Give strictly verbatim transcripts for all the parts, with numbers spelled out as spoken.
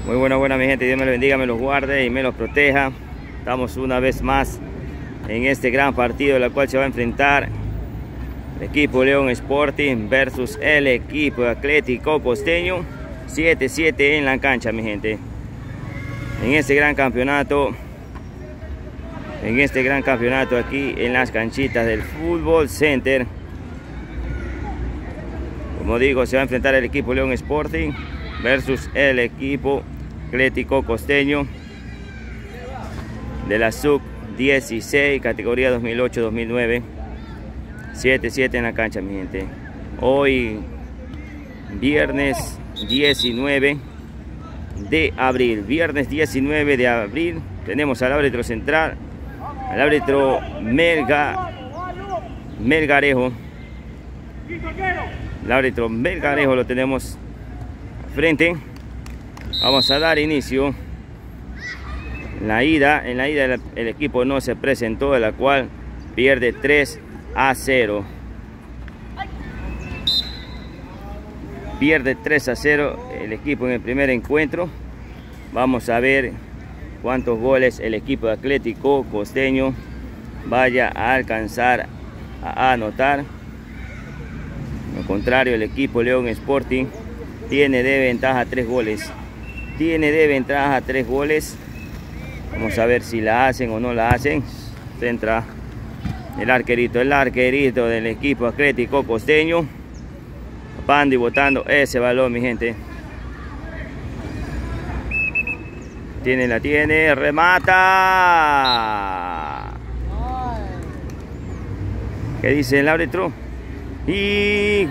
Muy buena, buena mi gente, Dios me los bendiga, me los guarde y me los proteja. Estamos una vez más en este gran partido, en el cual se va a enfrentar el equipo León Sporting versus el equipo Atlético Costeño. siete siete en la cancha, mi gente. En este gran campeonato, en este gran campeonato aquí en las canchitas del Fútbol Center. Como digo, se va a enfrentar el equipo León Sporting versus el equipo Atlético Costeño de la sub dieciséis, categoría dos mil ocho dos mil nueve. siete siete en la cancha, mi gente. Hoy viernes diecinueve de abril. Viernes diecinueve de abril. Tenemos al árbitro central, al árbitro Melga, Melgarejo. El árbitro Melgarejo lo tenemos al frente. Vamos a dar inicio. En la ida, en la ida el, el equipo no se presentó, de la cual pierde tres a cero. Pierde tres a cero el equipo en el primer encuentro. Vamos a ver cuántos goles el equipo de Atlético Costeño vaya a alcanzar a anotar. Al contrario, el equipo León Sporting tiene de ventaja tres goles. Tiene de ventaja tres goles. Vamos a ver si la hacen o no la hacen. Centra el arquerito, el arquerito del equipo Atlético Costeño. Tapando y botando ese balón, mi gente. Tiene, la tiene, remata. ¿Qué dice el árbitro? Y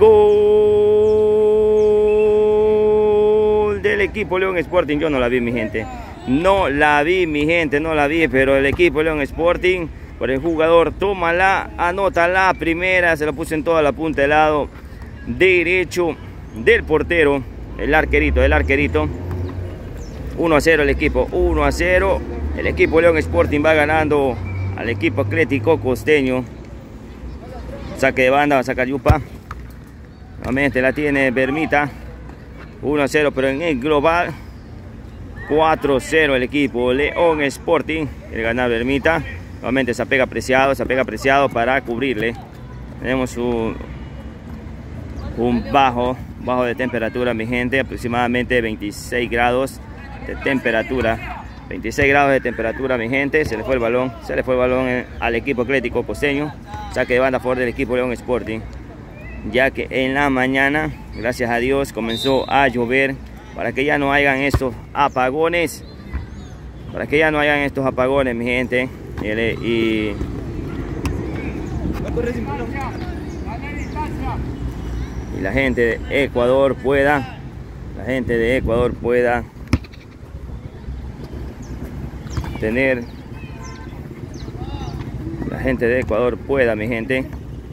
gol del equipo León Sporting. Yo no la vi, mi gente. No la vi, mi gente, no la vi. Pero el equipo León Sporting, por el jugador, tómala, anota la primera. Se la puso en toda la punta del lado derecho del portero. El arquerito, el arquerito. uno a cero el equipo, uno a cero. El equipo León Sporting va ganando al equipo Atlético Costeño. Saque de banda, va a sacar Yupa. Nuevamente la tiene Bermita. uno a cero, pero en el global cuatro a cero el equipo León Sporting. El ganar Bermita. Nuevamente se apega apreciado, se apega apreciado para cubrirle. Tenemos un, un bajo, bajo de temperatura, mi gente. Aproximadamente veintiséis grados de temperatura. veintiséis grados de temperatura, mi gente. Se le fue el balón, se le fue el balón al equipo Atlético Costeño. Saque de banda a favor del equipo León Sporting, ya que en la mañana, gracias a Dios, comenzó a llover, para que ya no hayan estos apagones, para que ya no hayan estos apagones, mi gente, y, y y la gente de Ecuador pueda, la gente de Ecuador pueda tener, la gente de Ecuador pueda, mi gente,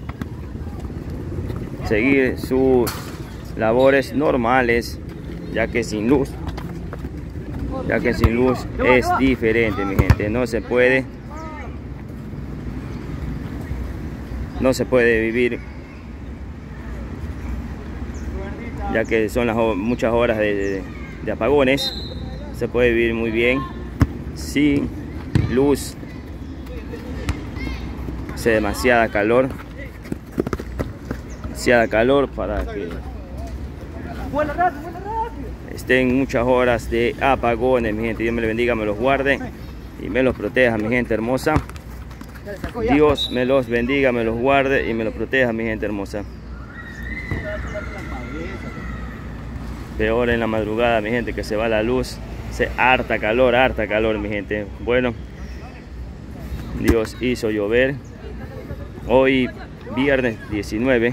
seguir sus labores normales, ya que sin luz, ya que sin luz es diferente, mi gente. No se puede, no se puede vivir, ya que son las muchas horas de, de, de apagones. Se puede vivir muy bien sin luz. Hace demasiada calor, demasiada calor para que estén muchas horas de apagones, mi gente. Dios me los bendiga, me los guarde y me los proteja, mi gente hermosa. Dios me los bendiga, me los guarde y me los proteja, mi gente hermosa. Peor en la madrugada, mi gente, que se va la luz. Se harta calor, harta calor, mi gente. Bueno, Dios hizo llover. Hoy viernes diecinueve,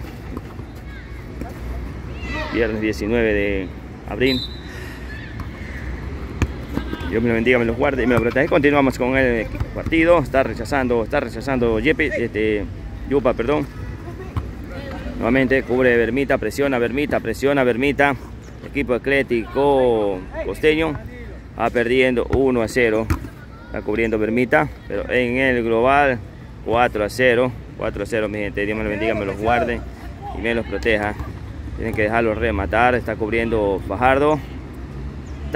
viernes diecinueve de abril. Dios me lo bendiga, me los guarde y me lo proteja. Continuamos con el partido. Está rechazando, está rechazando Yepe, este, Yupa, perdón. Nuevamente cubre Bermita, presiona Bermita, presiona Bermita. El equipo Atlético Costeño va perdiendo uno a cero. Está cubriendo Bermita, pero en el global cuatro a cero. cuatro a cero, mi gente. Dios me los bendiga, me los guarde y me los proteja. Tienen que dejarlo rematar. Está cubriendo Fajardo.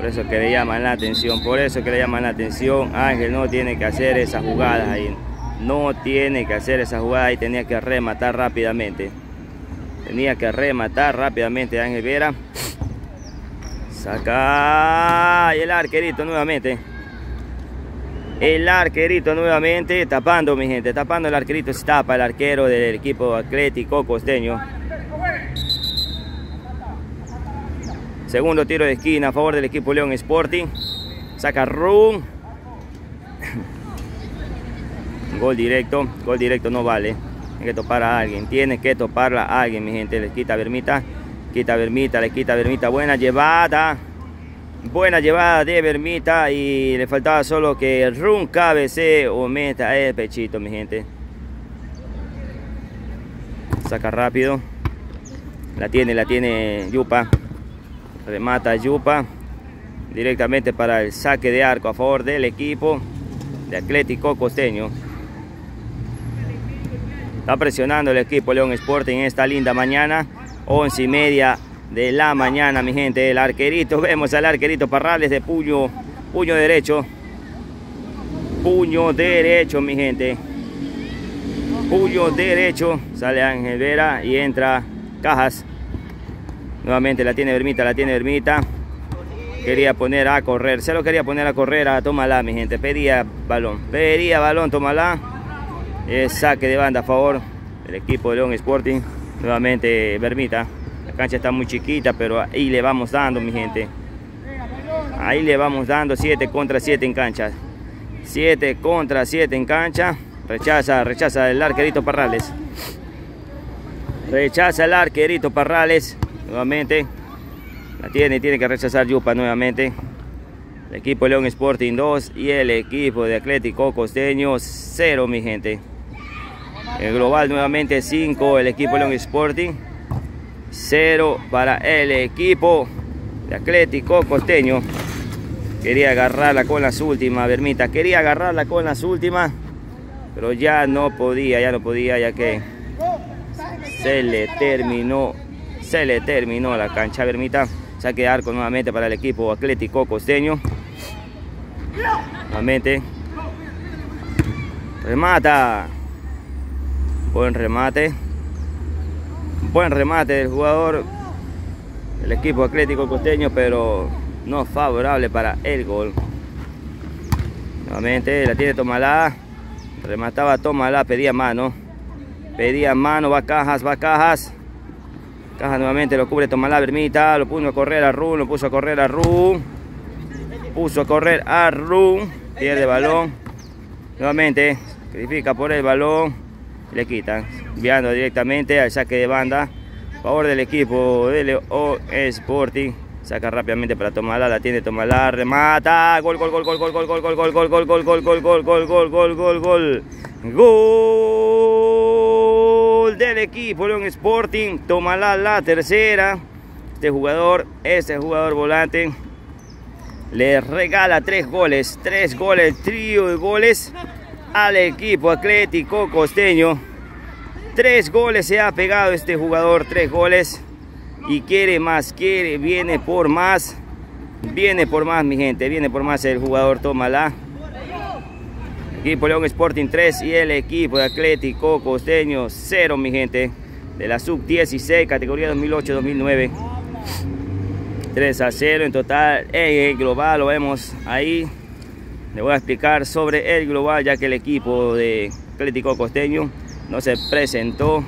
Por eso que le llaman la atención, por eso que le llaman la atención. Ángel no tiene que hacer esas jugadas ahí. No tiene que hacer esa jugada y tenía que rematar rápidamente. Tenía que rematar rápidamente Ángel Vera. Saca y el arquerito nuevamente. El arquerito nuevamente tapando, mi gente. Tapando el arquerito. Se tapa el arquero del equipo Atlético Costeño. Segundo tiro de esquina a favor del equipo León Sporting. Saca Run. Gol directo. Gol directo no vale. Tiene que topar a alguien. Tiene que toparla a alguien, mi gente. Le quita Vermita. Quita Vermita. Le quita Vermita. Buena llevada. Buena llevada de Vermita. Y le faltaba solo que Run cabecee o meta el pechito, mi gente. Saca rápido. La tiene, la tiene Yupa. Remata Yupa directamente para el saque de arco a favor del equipo de Atlético Costeño. Está presionando el equipo León Sporting en esta linda mañana, once y media de la mañana, mi gente. El arquerito, vemos al arquerito Parrales de puño, puño derecho, puño derecho, mi gente, puño derecho. Sale Ángel Vera y entra Cajas. Nuevamente la tiene Vermita, la tiene Vermita. Quería poner a correr, se lo quería poner a correr a Tómala, mi gente. Pedía balón, pedía balón, Tómala. Es saque de banda a favor del equipo de León Sporting. Nuevamente Vermita. La cancha está muy chiquita, pero ahí le vamos dando, mi gente. Ahí le vamos dando siete contra siete en cancha. siete contra siete en cancha. Rechaza, rechaza el arquerito Parrales. Rechaza el arquerito Parrales. Nuevamente la tiene, tiene que rechazar Yupa nuevamente. El equipo León Sporting dos y el equipo de Atlético Costeño cero, mi gente. El global nuevamente cinco, el equipo León Sporting cero para el equipo de Atlético Costeño. Quería agarrarla con las últimas, Vermita. Quería agarrarla con las últimas, pero ya no podía, ya no podía, ya que se le terminó. Se le terminó la cancha, Vermita. Saque de arco nuevamente para el equipo Atlético Costeño. Nuevamente. Remata. Buen remate. Buen remate del jugador del equipo Atlético Costeño, pero no favorable para el gol. Nuevamente la tiene Tómala. Remataba Tómala, pedía mano. Pedía mano, va Cajas, va Cajas. Cajas nuevamente lo cubre Tómala, Vermita. Lo puso a correr a Run, lo puso a correr a Run. Puso a correr a Run. Pierde balón. Nuevamente sacrifica por el balón. Le quitan. Enviando directamente al saque de banda. A favor del equipo de León Sporting. Saca rápidamente para Tómala. La tiene Tómala. Remata. Gol, gol, gol, gol, gol, gol, gol, gol, gol, gol, gol, gol, gol, gol, gol, gol, gol, gol, gol, gol. Gol del equipo León Sporting. Tómala la tercera. Este jugador, este jugador volante, le regala tres goles. Tres goles, trío de goles al equipo Atlético Costeño. Tres goles se ha pegado este jugador. Tres goles. Y quiere más, quiere, viene por más. Viene por más, mi gente. Viene por más el jugador Tómala. Equipo León Sporting tres y el equipo de Atlético Costeño cero, mi gente. De la sub dieciséis, categoría dos mil ocho dos mil nueve. tres a cero en total. En el global lo vemos ahí. Le voy a explicar sobre el global, ya que el equipo de Atlético Costeño no se presentó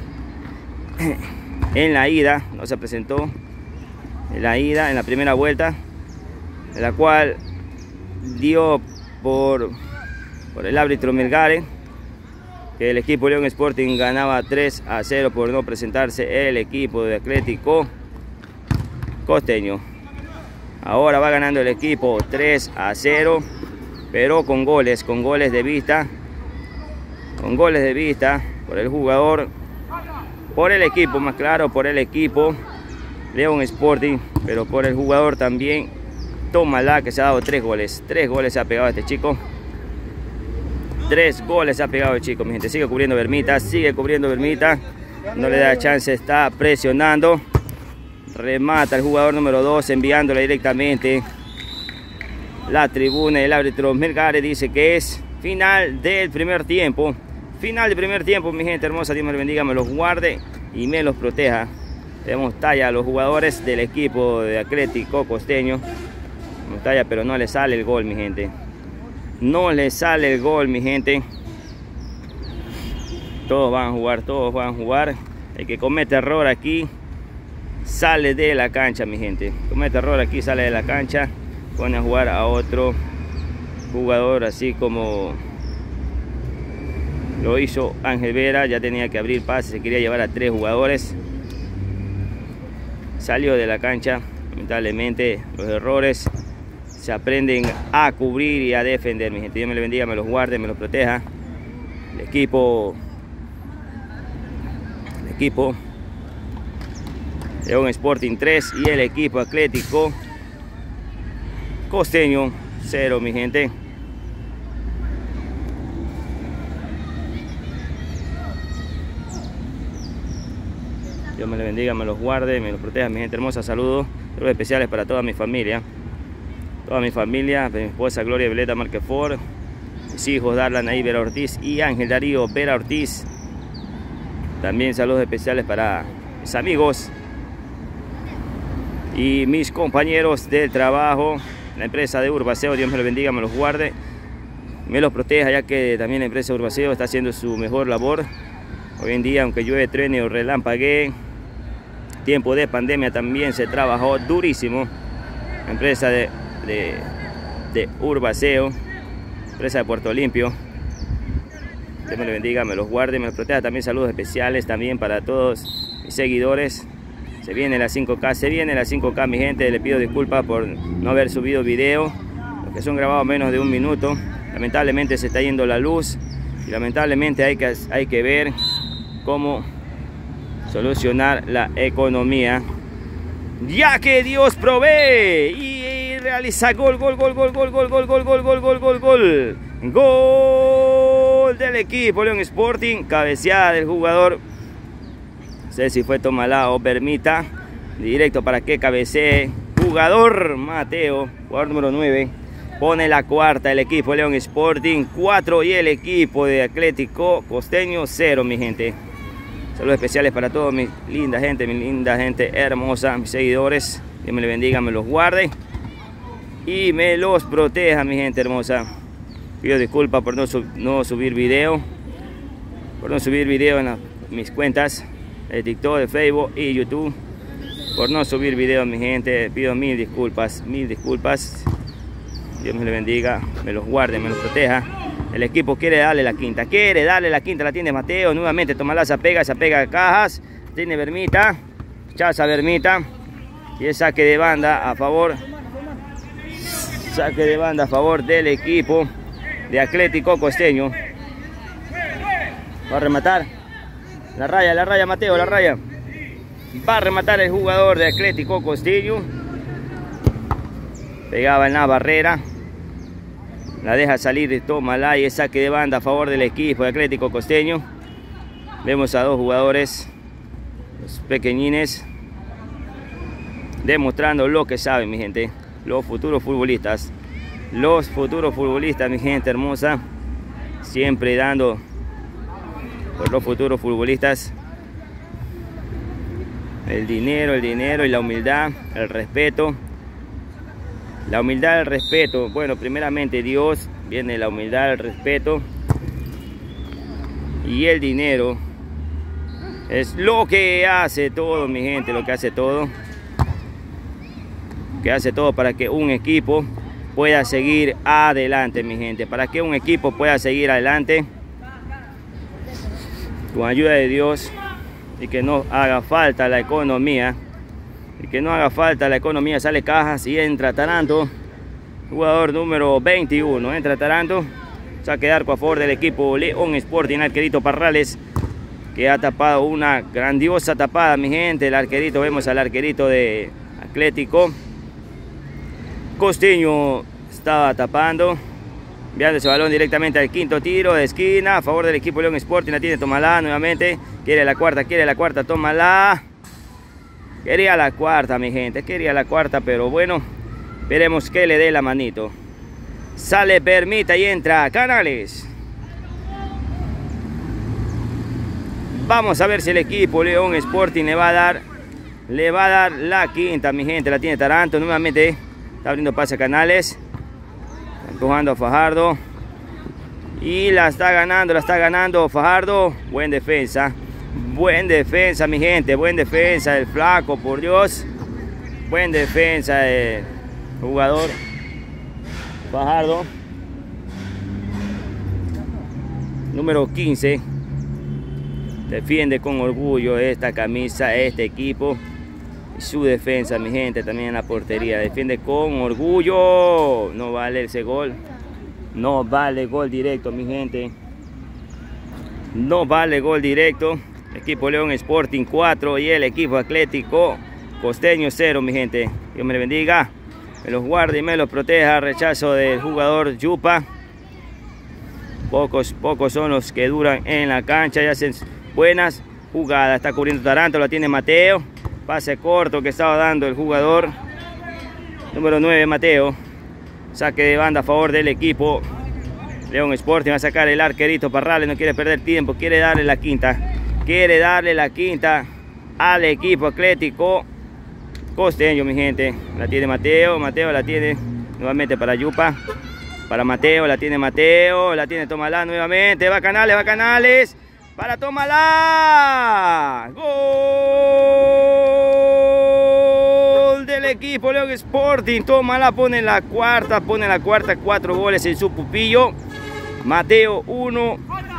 en la ida. No se presentó en la ida, en la primera vuelta, en la cual dio por... por el árbitro Melgare, que el equipo León Sporting ganaba tres a cero por no presentarse el equipo de Atlético Costeño. Ahora va ganando el equipo tres a cero, pero con goles, con goles de vista, con goles de vista por el jugador, por el equipo, más claro, por el equipo León Sporting, pero por el jugador también Tómala, que se ha dado tres goles. Tres goles se ha pegado este chico. Tres goles se ha pegado el chico, mi gente. Sigue cubriendo Vermita, sigue cubriendo Vermita. No le da chance, está presionando. Remata el jugador número dos, enviándola directamente la tribuna. El árbitro Melgares dice que es final del primer tiempo. Final del primer tiempo, mi gente hermosa. Dios me los bendiga, me los guarde y me los proteja. Vemos talla a los jugadores del equipo de Atlético Costeño. Vemos talla, pero no le sale el gol, mi gente. No le sale el gol, mi gente. Todos van a jugar, todos van a jugar. El que comete error aquí sale de la cancha, mi gente. Comete error aquí, sale de la cancha. Pone a jugar a otro jugador, así como lo hizo Ángel Vera. Ya tenía que abrir pases, se quería llevar a tres jugadores. Salió de la cancha. Lamentablemente los errores se aprenden a cubrir y a defender, mi gente. Dios me los bendiga, me los guarde, me los proteja. El equipo el equipo León Sporting tres y el equipo Atlético Costeño cero, mi gente. Dios me los bendiga, me los guarde, me los proteja, mi gente hermosa. Saludos, saludos especiales para toda mi familia. Toda mi familia, mi esposa Gloria Violeta Marquefort, mis hijos Darlan ahí Vera Ortiz y Ángel Darío Vera Ortiz. También saludos especiales para mis amigos y mis compañeros del trabajo, la empresa de Urbaceo. Dios me los bendiga, me los guarde, me los proteja, ya que también la empresa Urbaceo está haciendo su mejor labor. Hoy en día, aunque llueve, truene o relampaguee, tiempo de pandemia, también se trabajó durísimo. La empresa de, de, de Urbaceo, empresa de Puerto Limpio. Dios me los bendiga, me los guarde, me los proteja. También saludos especiales también para todos mis seguidores. Se viene la cinco K, se viene la cinco K, mi gente. Le pido disculpas por no haber subido video, porque son grabados menos de un minuto. Lamentablemente se está yendo la luz y lamentablemente hay que, hay que ver cómo solucionar la economía, ya que Dios provee y realiza gol, gol, gol, gol, gol, gol, gol, gol, gol, gol, gol, gol, gol, gol del equipo León Sporting. Cabeceada del jugador, no sé si fue Tomalá o Bermita, directo para que cabecee. Jugador Mateo, jugador número nueve, pone la cuarta. El equipo León Sporting cuatro y el equipo de Atlético Costeño cero, mi gente. Saludos especiales para todos, mi linda gente, mi linda gente hermosa, mis seguidores. Dios me les bendiga, me los guarde y me los proteja, mi gente hermosa. Pido disculpas por no, sub, no subir video, por no subir video en la, mis cuentas de TikTok, de Facebook y YouTube. Por no subir video, mi gente, pido mil disculpas, mil disculpas. Dios me les bendiga, me los guarde, me los proteja. El equipo quiere darle la quinta, quiere darle la quinta, la tiene Mateo. Nuevamente Tomalá se pega, se pega a cajas. Tiene Bermita, chaza Bermita. Y el saque de banda a favor. Saque de banda a favor del equipo de Atlético Costeño. Va a rematar. La raya, la raya Mateo, la raya. Va a rematar el jugador de Atlético Costeño. Pegaba en la barrera. La deja salir de Tomalá y el saque de banda a favor del equipo de Atlético Costeño. Vemos a dos jugadores, los pequeñines, demostrando lo que saben, mi gente. Los futuros futbolistas. Los futuros futbolistas, mi gente hermosa. Siempre dando por los futuros futbolistas. El dinero, el dinero y la humildad, el respeto. La humildad, el respeto. Bueno, primeramente Dios, viene la humildad, el respeto. Y el dinero es lo que hace todo, mi gente, lo que hace todo. Que hace todo para que un equipo pueda seguir adelante, mi gente. Para que un equipo pueda seguir adelante. Con ayuda de Dios. Y que no haga falta la economía. Y que no haga falta la economía. Sale Cajas y entra Taranto. Jugador número veintiuno. Entra Taranto. Saque de arco a favor del equipo León Sporting. Arquerito Parrales, que ha tapado una grandiosa tapada, mi gente. El arquerito, vemos al arquerito de Atlético Costeño. Estaba tapando. Enviando ese balón directamente al quinto tiro de esquina. A favor del equipo León Sporting. La tiene Tomalá nuevamente. Quiere la cuarta, quiere la cuarta. Tomalá. Quería la cuarta, mi gente, quería la cuarta, pero bueno, veremos que le dé la manito. Sale, permita y entra Canales. Vamos a ver si el equipo León Sporting le va a dar, le va a dar la quinta, mi gente. La tiene Taranto, nuevamente está abriendo pase a Canales, empujando a Fajardo y la está ganando, la está ganando Fajardo. Buen defensa, buen defensa, mi gente, buen defensa el flaco, por Dios. Buen defensa el jugador Fajardo, número quince. Defiende con orgullo esta camisa, este equipo. Y su defensa, mi gente, también en la portería. Defiende con orgullo. No vale ese gol. No vale gol directo, mi gente. No vale gol directo. Equipo León Sporting cuatro y el equipo Atlético Costeño cero, mi gente. Dios me le bendiga. Me los guarde y me los proteja. Rechazo del jugador Yupa. Pocos, pocos son los que duran en la cancha y hacen buenas jugadas. Está cubriendo Taranto, la tiene Mateo. Pase corto que estaba dando el jugador número nueve, Mateo. Saque de banda a favor del equipo León Sporting. Va a sacar el arquerito Parrales, no quiere perder tiempo, quiere darle la quinta. Quiere darle la quinta al equipo Atlético Costeño, mi gente. La tiene Mateo, Mateo la tiene nuevamente para Yupa. Para Mateo, la tiene Mateo, la tiene Tomalá nuevamente. Va Canales, va Canales. Para Tomalá. Gol del equipo León Sporting. Tomalá pone la cuarta, pone la cuarta, cuatro goles en su pupillo. Mateo uno.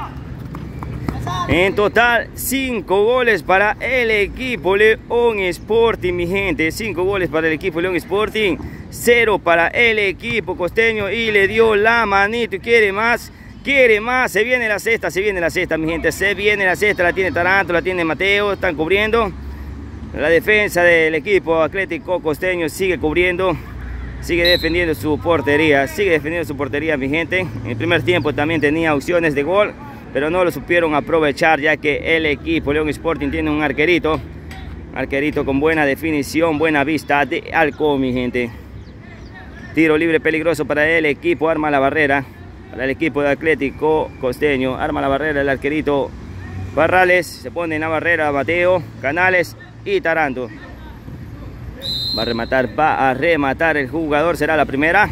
En total, cinco goles para el equipo León Sporting, mi gente. cinco goles para el equipo León Sporting. cero para el equipo costeño. Y le dio la manito y quiere más. Quiere más, se viene la cesta, se viene la cesta, mi gente, se viene la cesta, la tiene Taranto, la tiene Mateo, están cubriendo. La defensa del equipo Atlético Costeño sigue cubriendo, sigue defendiendo su portería, sigue defendiendo su portería, mi gente. En el primer tiempo también tenía opciones de gol, pero no lo supieron aprovechar, ya que el equipo León Sporting tiene un arquerito, arquerito con buena definición, buena vista de halcón, mi gente. Tiro libre peligroso para el equipo, arma la barrera. Para el equipo de Atlético Costeño, arma la barrera el arquerito Parrales, se pone en la barrera Mateo, Canales y Taranto. Va a rematar, va a rematar el jugador, será la primera.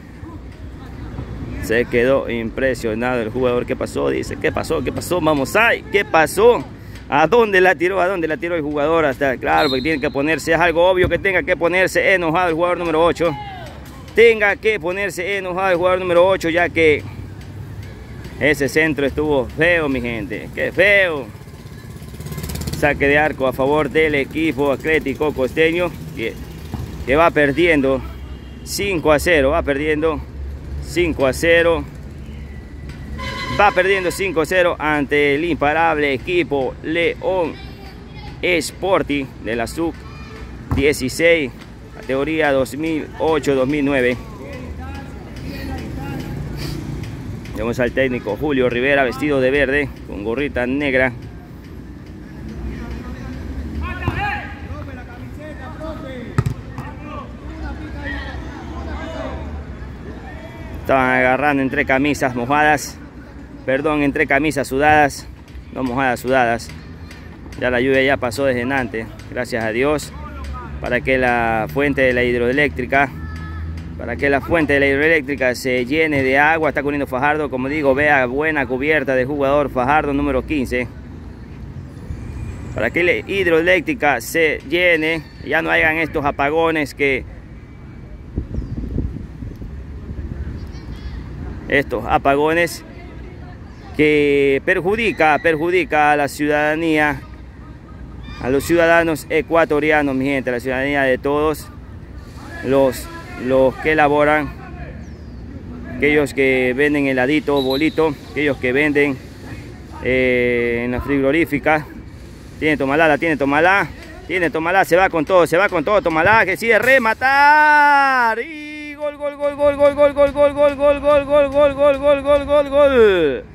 Se quedó impresionado el jugador. ¿Qué pasó? Dice, ¿qué pasó? ¿Qué pasó? Vamos ahí, ¿qué pasó? ¿A dónde la tiró? ¿A dónde la tiró el jugador? Hasta, claro, porque tiene que ponerse, es algo obvio que tenga que ponerse enojado el jugador número ocho. Tenga que ponerse enojado el jugador número ocho, ya que ese centro estuvo feo, mi gente. ¡Qué feo! Saque de arco a favor del equipo Atlético Costeño, que, que va perdiendo cinco a cero. Va perdiendo cinco a cero. Va perdiendo cinco a cero ante el imparable equipo León Sporting de la sub dieciséis. Categoría dos mil ocho dos mil nueve. Vemos al técnico Julio Rivera vestido de verde con gorrita negra. Estaban agarrando entre camisas mojadas. Perdón, entre camisas sudadas. No mojadas, sudadas. Ya la lluvia ya pasó desde antes, gracias a Dios. Para que la fuente de la hidroeléctrica para que la fuente de la hidroeléctrica se llene de agua. Está cubriendo Fajardo, como digo, vea, buena cubierta del jugador Fajardo número quince. Para que la hidroeléctrica se llene, ya no hayan estos apagones que estos apagones que perjudica perjudica a la ciudadanía, a los ciudadanos ecuatorianos, mi gente, la ciudadanía de todos los, los que elaboran, aquellos que venden heladito, bolito, aquellos que venden eh, en la frigorífica. Tiene Tomalá, la tiene Tomalá, tiene Tomalá, se va con todo, se va con todo Tomalá, que decide rematar y gol, gol, gol, gol, gol, gol, gol, gol, gol, gol, gol, gol, gol, gol, gol, gol, gol, gol,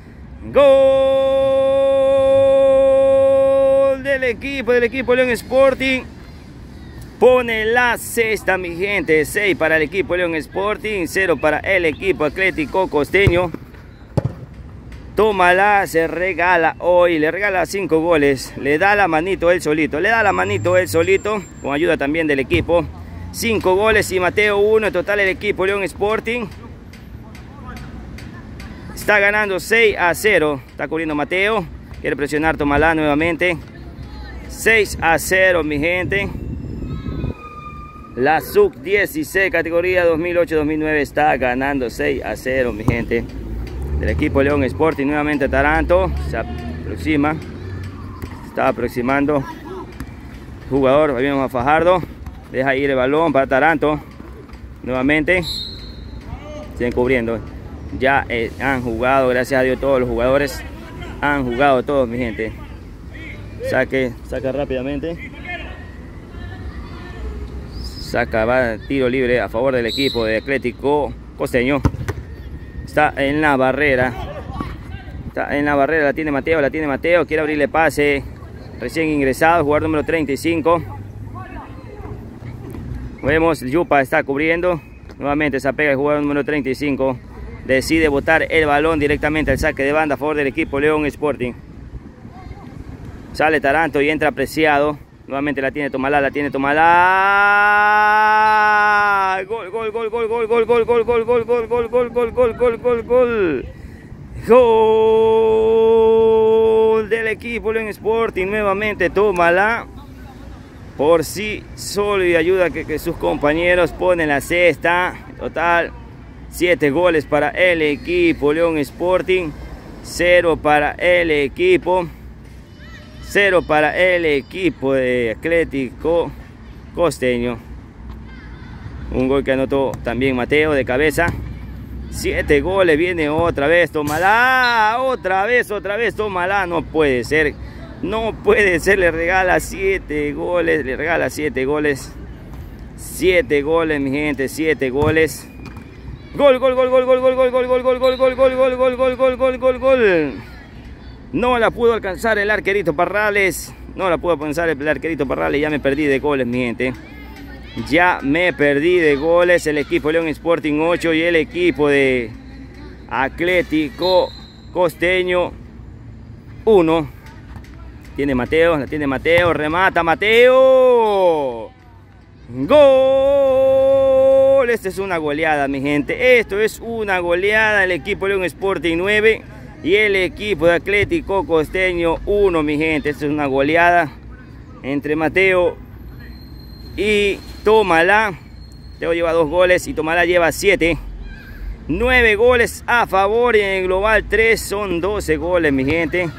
gol del equipo, del equipo León Sporting. Pone la cesta, mi gente. seis para el equipo León Sporting, cero para el equipo Atlético Costeño. Tómala, se regala hoy, le regala cinco goles. Le da la manito él solito, le da la manito él solito, con ayuda también del equipo. cinco goles y Mateo uno, en total el equipo León Sporting está ganando seis a cero. Está cubriendo Mateo, quiere presionar, tómala nuevamente. seis a cero, mi gente. La sub dieciséis, categoría dos mil ocho dos mil nueve, está ganando seis a cero, mi gente. Del equipo León Sporting, nuevamente Taranto, se aproxima, está aproximando. Jugador, ahí vemos a Fajardo, deja ir el balón para Taranto. Nuevamente, siguen cubriendo. Ya eh, han jugado, gracias a Dios, todos los jugadores han jugado, todos, mi gente. Saque, saca rápidamente. Saca, va tiro libre a favor del equipo de Atlético Costeño. Está en la barrera. Está en la barrera, la tiene Mateo, la tiene Mateo. Quiere abrirle pase. Recién ingresado, jugador número treinta y cinco. Vemos, Yupa está cubriendo. Nuevamente se apega el jugador número treinta y cinco. Decide botar el balón directamente al saque de banda a favor del equipo León Sporting. Sale Taranto y entra Preciado. Nuevamente la tiene Tomalá, la tiene Tomalá. Gol, gol, gol, gol, gol, gol, gol, gol, gol, gol, gol, gol, gol, gol, gol, gol, gol, gol. Gol del equipo León Sporting. Nuevamente Tomalá. Por sí solo y ayuda que, que sus compañeros ponen la cesta. Total, siete goles para el equipo León Sporting. cero para el equipo. cero para el equipo de Atlético Costeño. Un gol que anotó también Mateo de cabeza. siete goles, viene otra vez, tómala. Otra vez, otra vez, tómala. No puede ser. No puede ser, le regala siete goles. Le regala siete goles. siete goles, mi gente, siete goles. Gol, gol, gol, gol, gol, gol, gol, gol, gol, gol, gol, gol, gol, gol, gol, gol, gol, gol, gol, gol. No la pudo alcanzar el arquerito Parrales. No la pudo alcanzar el arquerito Parrales. Ya me perdí de goles, mi gente. Ya me perdí de goles. El equipo León Sporting ocho y el equipo de Atlético Costeño uno. Tiene Mateo, la tiene Mateo. Remata Mateo. Gol. Esta es una goleada, mi gente. Esto es una goleada. El equipo León Sporting nueve. Y el equipo de Atlético Costeño uno, mi gente. Esta es una goleada entre Mateo y Tomalá. Mateo lleva dos goles y Tomalá lleva siete. nueve goles a favor y en el global tres son doce goles, mi gente.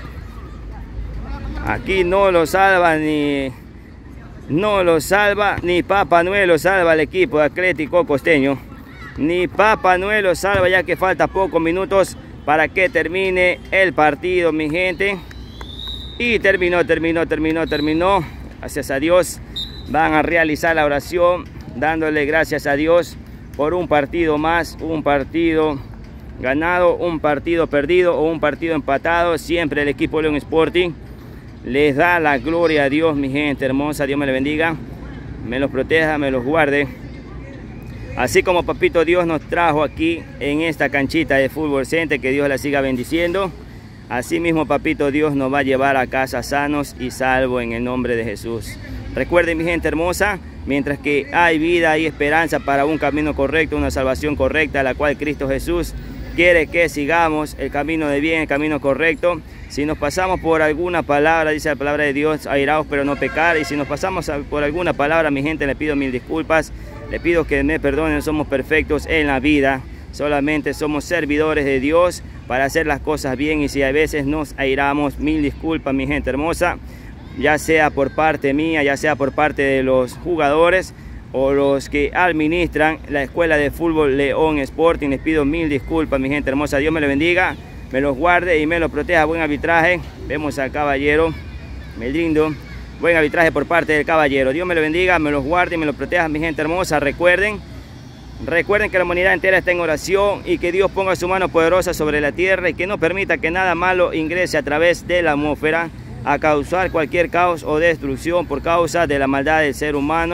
Aquí no lo salva ni... No lo salva ni Papá Noel, lo salva el equipo de Atlético Costeño. Ni Papá Noel lo salva, ya que falta pocos minutos para que termine el partido, mi gente. Y terminó, terminó, terminó, terminó. Gracias a Dios. Van a realizar la oración dándole gracias a Dios por un partido más, un partido ganado, un partido perdido o un partido empatado. Siempre el equipo León Sporting les da la gloria a Dios, mi gente hermosa. Dios me le bendiga, me los proteja, me los guarde. Así como Papito Dios nos trajo aquí en esta canchita de Fútbol Center, que Dios la siga bendiciendo. Así mismo Papito Dios nos va a llevar a casa sanos y salvos en el nombre de Jesús. Recuerden, mi gente hermosa, mientras que hay vida y esperanza para un camino correcto, una salvación correcta, la cual Cristo Jesús quiere que sigamos el camino de bien, el camino correcto. Si nos pasamos por alguna palabra, dice la palabra de Dios, airaos pero no pecar. Y si nos pasamos por alguna palabra, mi gente, le pido mil disculpas. Le pido que me perdonen, somos perfectos en la vida. Solamente somos servidores de Dios para hacer las cosas bien. Y si a veces nos airamos, mil disculpas, mi gente hermosa. Ya sea por parte mía, ya sea por parte de los jugadores o los que administran la escuela de fútbol León Sporting. Les pido mil disculpas, mi gente hermosa. Dios me lo bendiga, me los guarde y me los proteja. Buen arbitraje. Vemos al caballero Meldrindo. Buen arbitraje por parte del caballero. Dios me lo bendiga, me los guarde y me los proteja, mi gente hermosa. Recuerden, recuerden que la humanidad entera está en oración y que Dios ponga su mano poderosa sobre la tierra y que no permita que nada malo ingrese a través de la atmósfera a causar cualquier caos o destrucción por causa de la maldad del ser humano.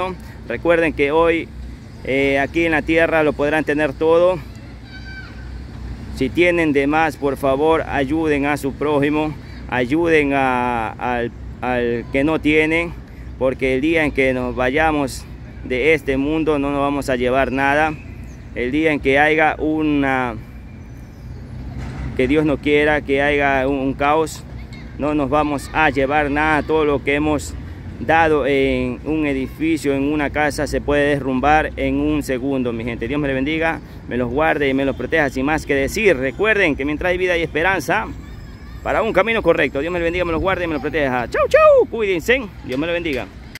Recuerden que hoy eh, aquí en la tierra lo podrán tener todo. Si tienen de más, por favor, ayuden a su prójimo, ayuden a, al, al que no tiene, porque el día en que nos vayamos de este mundo no nos vamos a llevar nada. El día en que haya una, que Dios no quiera, que haya un, un caos, no nos vamos a llevar nada. Todo lo que hemos dado en un edificio, en una casa, se puede derrumbar en un segundo, mi gente. Dios me le bendiga, me los guarde y me los proteja. Sin más que decir, recuerden que mientras hay vida y esperanza para un camino correcto. Dios me le bendiga, me los guarde y me los proteja. Chau, chau, cuídense. Dios me lo bendiga.